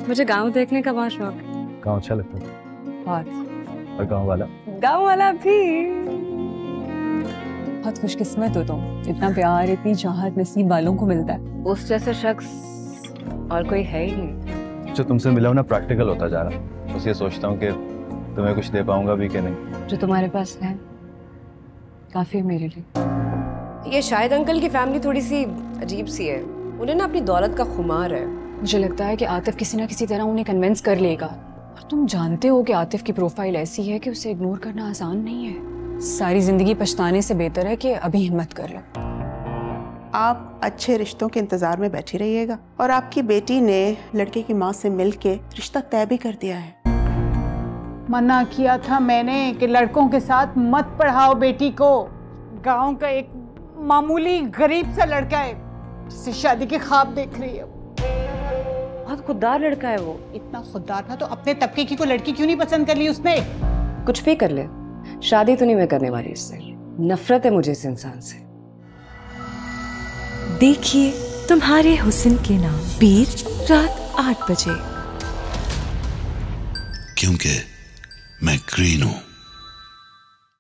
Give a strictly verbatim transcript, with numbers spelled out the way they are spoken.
मुझे गांव देखने का बहुत शौक है। गांव अच्छा लगता है बहुत। और गांव वाला गांव वाला भी। बहुत खुशकिस्मत हो तुम, इतना प्यार इतनी चाहत नसीब वालों को मिलता है। उस जैसा शख्स और कोई है ही नहीं। जो तुमसे मिला हूं ना प्रैक्टिकल होता जा रहा। बस ये सोचता हूँ कि तुम्हें कुछ दे पाऊंगा भी कि नहीं। जो तुम्हारे पास है काफी है मेरे लिए। ये शायद अंकल की फैमिली थोड़ी सी अजीब सी है, उन्हें ना अपनी दौलत का खुमार है। मुझे लगता है कि आतिफ किसी ना किसी तरह उन्हें कन्विंस कर लेगा। और तुम जानते हो कि आतिफ की प्रोफाइल ऐसी है कि उसे इग्नोर करना आसान नहीं है। सारी जिंदगी पछताने से बेहतर है कि अभी हिम्मत कर लो। आप अच्छे रिश्तों के इंतजार में बैठी रहिएगा और आपकी बेटी ने लड़के की माँ से मिलके रिश्ता तय भी कर दिया है। मना किया था मैंने कि लड़कों के साथ मत पढ़ाओ बेटी को। गांव का एक मामूली गरीब सा लड़का है जिससे शादी के ख्वाब देख रही है। बहुत खुददार लड़का है वो। इतना खुददार था तो अपने तबके की कोई लड़की क्यों नहीं पसंद कर ली उसने? कुछ भी कर ले, शादी तो नहीं मैं करने वाली इससे। नफरत है मुझे इस इंसान से। देखिए तुम्हारे हुस्न के नाम बीच रात आठ बजे, क्योंकि मैं ग्रीन हूं।